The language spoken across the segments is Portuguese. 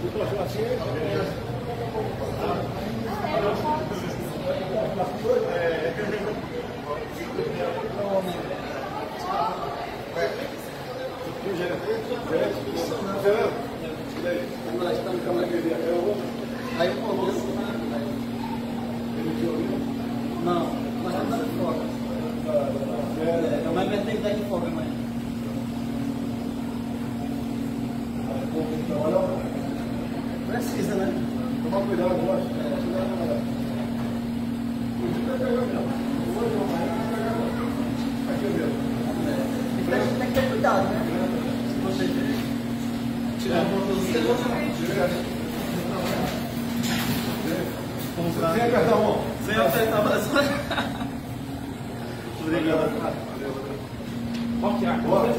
Não, nós estamos dando folga. Não vai ter que dar de folga amanhã. Precisa, né? Tomar cuidado, eu acho. Tem que ter cuidado, né? Se você tirar a mão do seu, Sem apertar a mão. sem apertar bastante. Obrigado. Vamos tirar agora.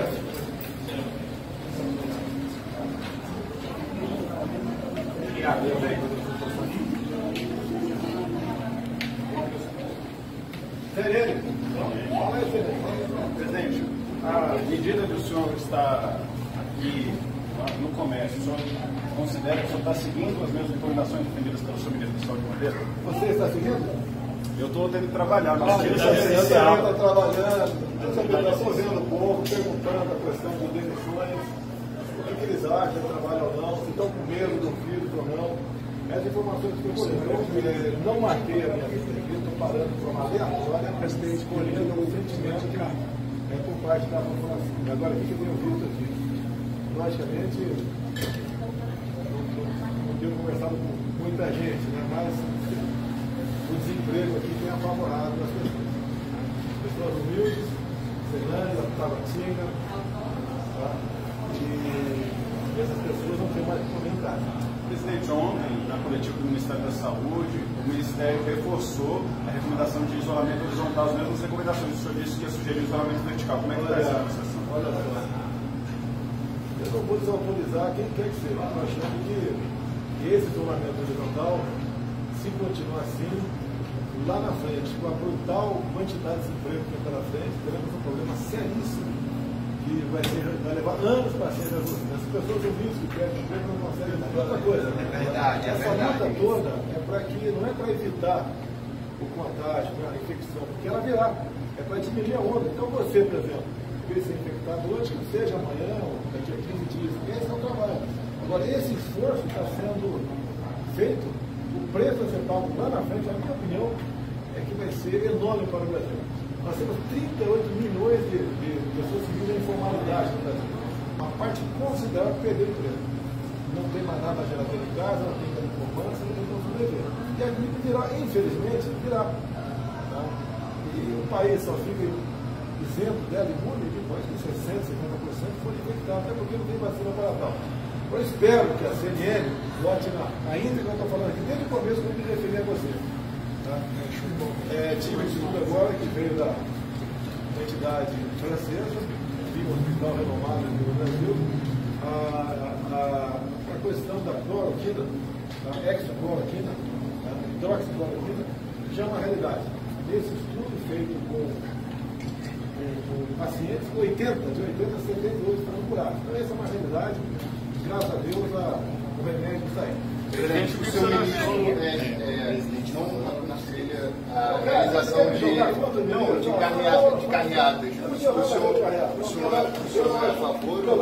Sereno, fala aí, Sereno. Presidente, a medida que o senhor está aqui no comércio, o senhor considera que o senhor está seguindo as mesmas recomendações defendidas pelo seu ministro da Saúde de Madeira? Você está seguindo? Eu estou tendo que trabalhar, mas Ele está trabalhando, está fazendo o povo, perguntando a questão de demissões, o que eles acham, se trabalham ou não, se estão com medo do vírus ou não. Essas informações que eu não marquei a minha vida aqui, estou parando de formar aleatória, mas estou escolhendo o sentimento que é por parte da população. E agora, o que eu tenho visto aqui? Logicamente, não tenho conversado com muita gente, né? Mas o desemprego aqui tem apavorado as pessoas. Pessoas humildes, Ceilândia, Tabatinga, tá? E essas pessoas não têm mais o que comer em casa. Presidente, ontem, na coletiva do Ministério da Saúde, o Ministério reforçou a recomendação de isolamento horizontal, as mesmas recomendações. O senhor disse que ia sugerir isolamento vertical. Como é que está essa negociação? Olha só, eu não vou desautorizar quem quer que seja. Nós achamos que esse isolamento horizontal, se continuar assim, lá na frente, com a brutal quantidade de desemprego que tem pela frente, teremos um problema seríssimo que vai levar anos para ser resolvido. As pessoas humildes que perdem emprego não conseguem fazer outra coisa. Né? É verdade, Essa luta toda é para que, não é para evitar o contágio, a infecção, porque ela virá, é para diminuir a onda. Então você, por exemplo, veio ser infectado hoje, que seja amanhã ou daqui a 15 dias, esse é o trabalho. Agora, esse esforço está sendo feito, o preço a ser pago lá na frente, na minha opinião, é que vai ser enorme para o Brasil. Nós temos 38 milhões de pessoas que vivem em informalidade no Brasil. Uma parte considerável perdeu o emprego. Não tem mais nada na geladeira em casa, não tem mais poupança, não tem como sobreviver. E a gripe virá, infelizmente, virá. Tá? E o país só fica isento dela, imune, depois que 60%, 70% for infectado, até porque não tem vacina para tal. Eu espero que a CNN vote na íntegra que eu estou falando aqui, desde o começo, quando me referi a você. Tá? Tive um estudo agora que veio da entidade francesa, de um hospital renomado no Brasil, a questão da cloroquina, da hexacloroquina, da hidroxicloroquina, já é uma realidade. Esse estudo feito com pacientes com de 80 a 78 estão curados. Então essa é uma realidade, graças a Deus o remédio está aí. Presidente, o seu ministro não aconselha a realização de caminhadas. O senhor é a favor?